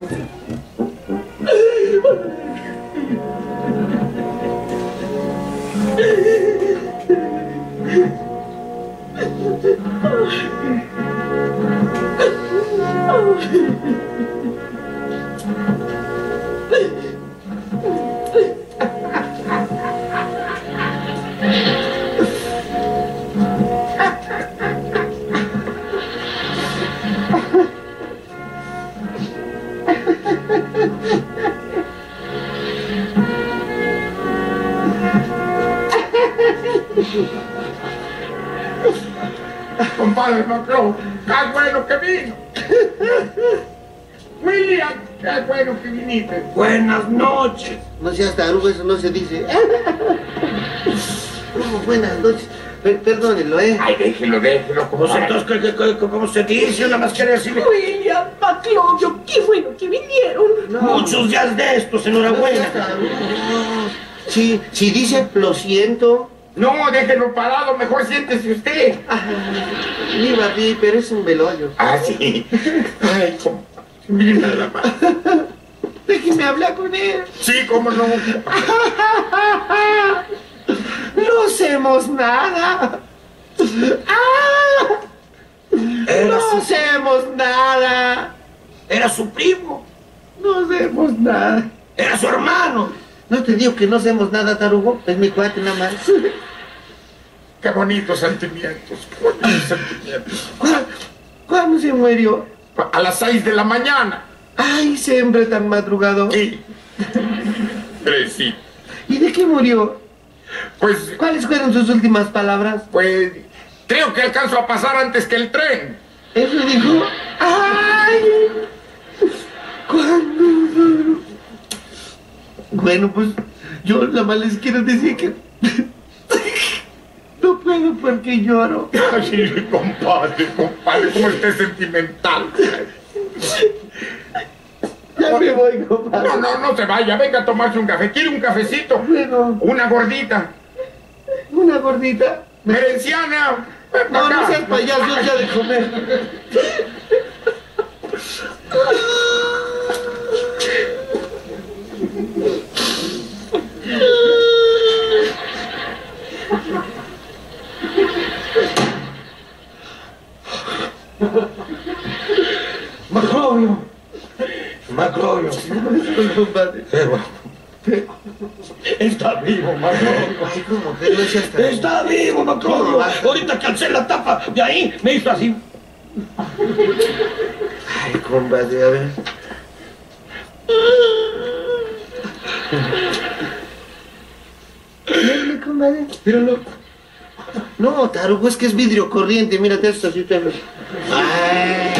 Compadre Macron, qué bueno que vino. William, qué bueno que viniste. Buenas noches. No seas tarugo, eso no se dice. Oh, buenas noches. Perdónenlo, ¿eh? Ay, déjelo. ¿Cómo se dice? Una más quiere decir. William, Maclovio, qué bueno que vinieron. No. Muchos días de estos, enhorabuena. Si dice lo siento. No, déjelo parado, mejor siéntese usted. Mi papi, pero es un velollo. Ah, sí. Ay, mira la mano. Déjeme hablar con él. Sí, cómo no. No hacemos nada. No hacemos nada. Era su primo. No hacemos nada. Era su hermano. No te digo que no hacemos nada, tarugo. Es mi cuate nada más. Qué bonitos sentimientos, qué bonitos sentimientos. ¿Cuándo se murió? A las 6 de la mañana. Ay, siempre tan madrugado. Sí. Sí. ¿Y de qué murió? Pues, ¿Cuáles fueron sus últimas palabras? pues, creo que alcanzo a pasar antes que el tren. Eso dijo. ¡Ay! ¿Cuándo? Bueno, pues, yo nada más les quiero decir que no puedo porque lloro. Ay, compadre, cómo esté sentimental. Ya me voy, compadre. No se vaya, venga a tomarse un café. ¿Quiere un cafecito? Bueno, Una gordita. una gordita. Merenciana. Ven pa' No, no acá. seas payaso, ya de comer. Maclovio. Compadre. Está vivo, Maclovio. Ay, ¿cómo que no seas tan... Está vivo, Maclovio. Ahorita que alcé la tapa de ahí, me hizo así. Ay, compadre, a ver. Mírale, compadre. Míralo. No, tarugo, es que es vidrio corriente. Mírate esto, así te... Ay.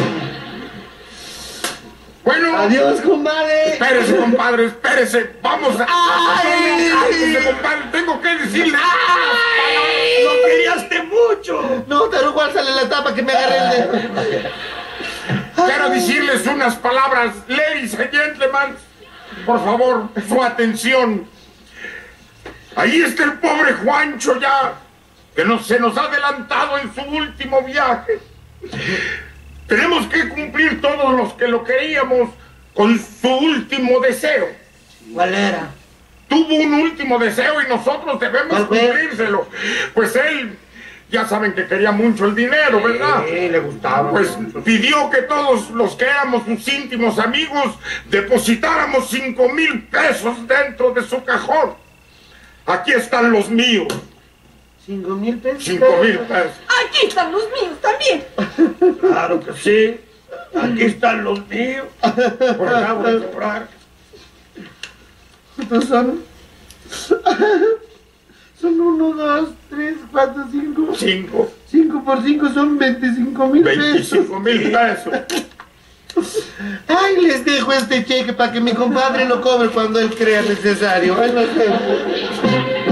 Bueno. Adiós, compadre. Espérese, compadre, espérese. Vamos a... ¡Ay! Cálmese, compadre, tengo que decirle... ¡Ay! ¡Lo queríaste mucho! No, tarugo, alzale la tapa que me agarre el dedo. Quiero decirles unas palabras. Ladies and gentlemen, por favor, su atención. Ahí está el pobre Juancho ya, que se nos ha adelantado en su último viaje. Tenemos que cumplir todos los que lo queríamos con su último deseo. ¿Cuál era? Tuvo un último deseo y nosotros debemos cumplírselo. Pues él, ya saben que quería mucho el dinero, ¿verdad? Sí, le gustaba. Pues pidió que todos los que éramos sus íntimos amigos depositáramos 5,000 pesos dentro de su cajón. Aquí están los míos. 5,000 pesos. 5,000 pesos. Aquí están los míos también. Claro que sí. Aquí están los míos. Por acabo de comprar. ¿Cuántos son? Son 1, 2, 3, 4, 5. 5. 5 por 5 son 25,000 pesos. 25,000 pesos. Ay, les dejo este cheque para que mi compadre lo cobre cuando él crea necesario. Ay, no sé.